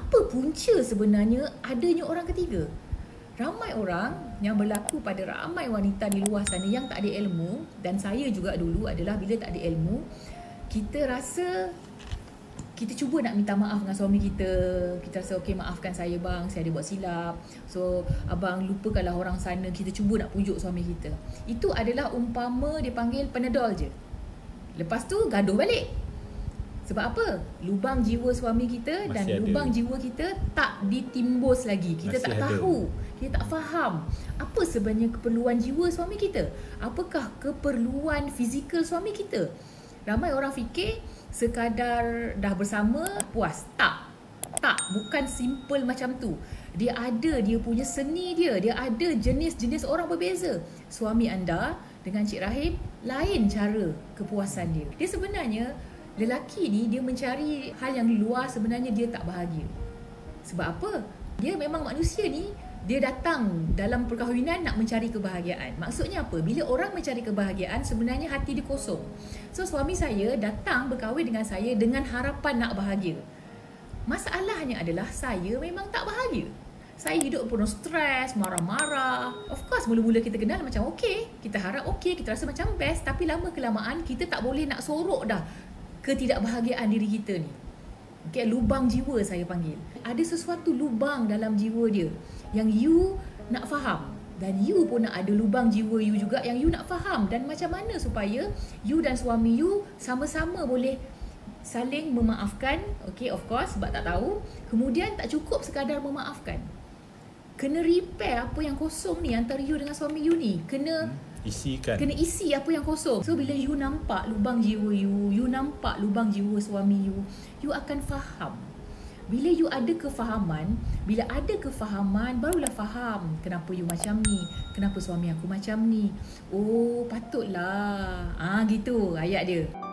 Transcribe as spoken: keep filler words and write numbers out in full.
apa punca sebenarnya adanya orang ketiga? Ramai orang yang berlaku pada ramai wanita di luar sana yang tak ada ilmu, dan saya juga dulu adalah bila tak ada ilmu, kita rasa kita cuba nak minta maaf dengan suami kita. Kita rasa okey, maafkan saya bang, saya ada buat silap. So abang lupakanlah orang sana. Kita cuba nak pujuk suami kita. Itu adalah umpama dia panggil Panadol je. Lepas tu gaduh balik. Sebab apa? Lubang jiwa suami kita dan Masih lubang ada. jiwa kita tak ditimbus lagi. Kita Masih tak ada. tahu. Kita tak faham apa sebenarnya keperluan jiwa suami kita. Apakah keperluan fizikal suami kita? Ramai orang fikir sekadar dah bersama puas. Tak. Tak. Bukan simple macam tu. Dia ada dia punya seni dia. Dia ada jenis-jenis orang berbeza. Suami anda dengan Cik Rahim, lain cara kepuasan dia. Dia sebenarnya, lelaki ni dia mencari hal yang luar, sebenarnya dia tak bahagia. Sebab apa? Dia memang manusia ni, dia datang dalam perkahwinan nak mencari kebahagiaan. Maksudnya apa? Bila orang mencari kebahagiaan, sebenarnya hati dia kosong. So suami saya datang berkahwin dengan saya dengan harapan nak bahagia. Masalahnya adalah saya memang tak bahagia. Saya hidup penuh stres, marah-marah. Of course, mula-mula kita kenal macam okey. Kita harap okey, kita rasa macam best. Tapi lama kelamaan, kita tak boleh nak sorok dah ketidakbahagiaan diri kita ni. Okay, lubang jiwa saya panggil. Ada sesuatu lubang dalam jiwa dia yang you nak faham. Dan you pun nak ada lubang jiwa you juga yang you nak faham. Dan macam mana supaya you dan suami you sama-sama boleh saling memaafkan. Okay, of course, sebab tak tahu. Kemudian tak cukup sekadar memaafkan. Kena repair apa yang kosong ni antara you dengan suami you ni. Kena Isikan. Kena isi apa yang kosong. So bila you nampak lubang jiwa you, you nampak lubang jiwa suami you, you akan faham. Bila you ada kefahaman, bila ada kefahaman, barulah faham kenapa you macam ni, kenapa suami aku macam ni. Oh, patutlah. Ah gitu ayat dia.